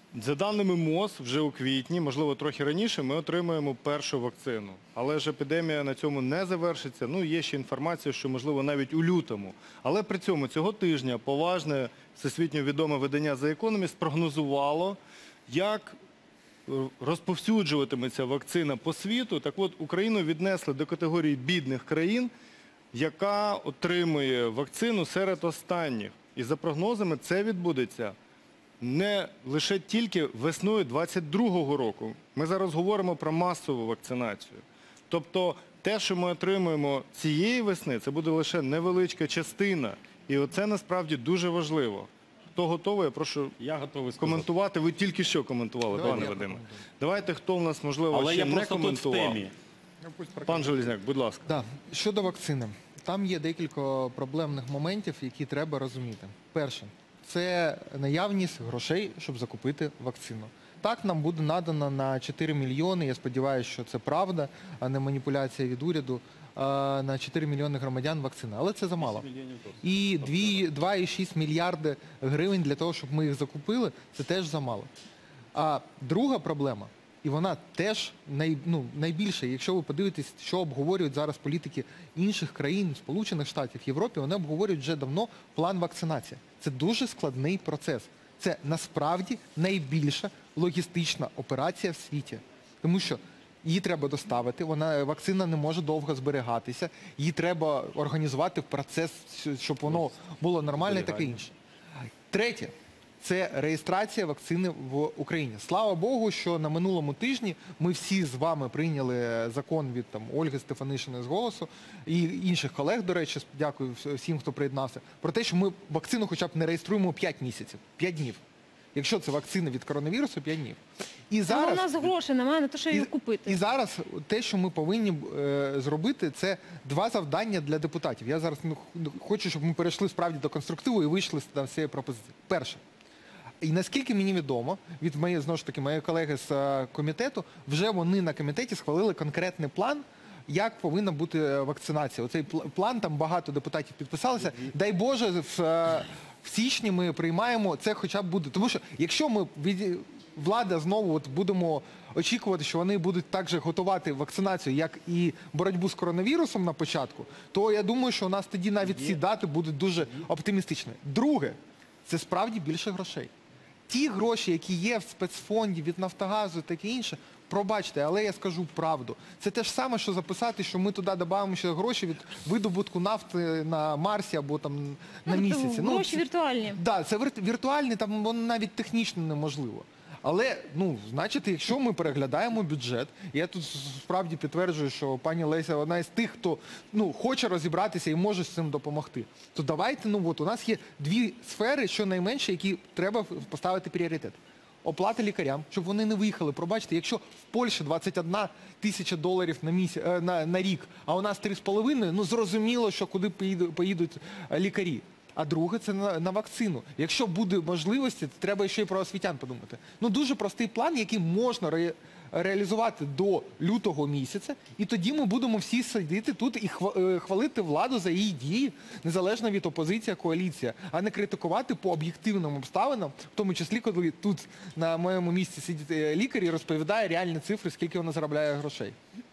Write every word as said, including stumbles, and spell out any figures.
За даними МОЗ, вже у квітні, можливо, трохи раніше, ми отримаємо першу вакцину. Але ж епідемія на цьому не завершиться. Ну, є ще інформація, що, можливо, навіть у лютому. Але при цьому цього тижня поважне, всесвітньо відоме видання The Economist прогнозувало, як розповсюджуватиметься вакцина по світу. Так от, Україну віднесли до категорії бідних країн, яка отримує вакцину серед останніх. І за прогнозами це відбудеться не лише тільки весною двадцять другого року. Ми зараз говоримо про масову вакцинацію. Тобто те, що ми отримуємо цієї весни, це буде лише невеличка частина. І оце насправді дуже важливо. Хто готовий, я прошу я готовий коментувати. Ви тільки що коментували, Давай пане Вадиме. Давайте, хто в нас, можливо, Але ще я не просто коментував. тут в темі. Пан Железняк, будь ласка. Да. Щодо вакцини. Там є декілька проблемних моментів, які треба розуміти. Перше, це наявність грошей, щоб закупити вакцину. Так, нам буде надано на чотири мільйони, я сподіваюся, що це правда, а не маніпуляція від уряду, на чотири мільйони громадян вакцина. Але це замало. І два і шість мільярди гривень для того, щоб ми їх закупили, це теж замало. А друга проблема, і вона теж най, ну, найбільша. Якщо ви подивитесь, що обговорюють зараз політики інших країн, Сполучених Штатів, Європі, вони обговорюють вже давно план вакцинації. Це дуже складний процес. Це насправді найбільша логістична операція в світі. Тому що її треба доставити, вона, вакцина не може довго зберігатися, її треба організувати в процес, щоб воно було нормальне і таке інше. Третє. Це реєстрація вакцини в Україні. Слава Богу, що на минулому тижні ми всі з вами прийняли закон від там, Ольги Стефанишиної з «Голосу» і інших колег, до речі, дякую всім, хто приєднався, про те, що ми вакцину хоча б не реєструємо п'ять місяців, п'ять днів. Якщо це вакцина від коронавірусу, п'ять днів. І зараз, а у нас грошей немає на те, що її купити. І зараз те, що ми повинні е, зробити, це два завдання для депутатів. Я зараз ну, хочу, щоб ми перейшли справді до конструктиву і вийшли з цієї пропозиції. Перше. І наскільки мені відомо, від моєї, знову ж таки, моєї колеги з uh, комітету, вже вони на комітеті схвалили конкретний план, як повинна бути вакцинація. Оцей план, там багато депутатів підписалися. Mm-hmm. Дай Боже, в, uh, в січні ми приймаємо, це хоча б буде. Тому що, якщо ми, від... влада знову от, будемо очікувати, що вони будуть також готувати вакцинацію, як і боротьбу з коронавірусом на початку, то я думаю, що у нас тоді навіть ці дати будуть дуже оптимістичні. Друге, це справді більше грошей. Ті гроші, які є в спецфонді від Нафтогазу і таке інше, пробачте, але я скажу правду. Це те ж саме, що записати, що ми туди додаємо ще гроші від видобутку нафти на Марсі або там на ну, місяці. Гроші ну, віртуальні. Так, да, це віртуальні, там воно навіть технічно неможливо. Але, ну, значить, якщо ми переглядаємо бюджет, я тут справді підтверджую, що пані Леся одна із тих, хто ну, хоче розібратися і може з цим допомогти, то давайте, ну от, у нас є дві сфери, щонайменше, які треба поставити пріоритет. Оплата лікарям, щоб вони не виїхали. Пробачте, якщо в Польщі двадцять одна тисяча доларів на, місяць, на, на рік, а у нас три з половиною, ну зрозуміло, що куди поїдуть, поїдуть лікарі. А друге, це на, на вакцину. Якщо буде можливості, то треба ще й про освітян подумати. Ну, дуже простий план, який можна ре, реалізувати до лютого місяця, і тоді ми будемо всі сидіти тут і хвалити владу за її дії, незалежно від опозиції, коаліція, а не критикувати по об'єктивним обставинам, в тому числі, коли тут на моєму місці сидить лікар і розповідає реальні цифри, скільки вона заробляє грошей.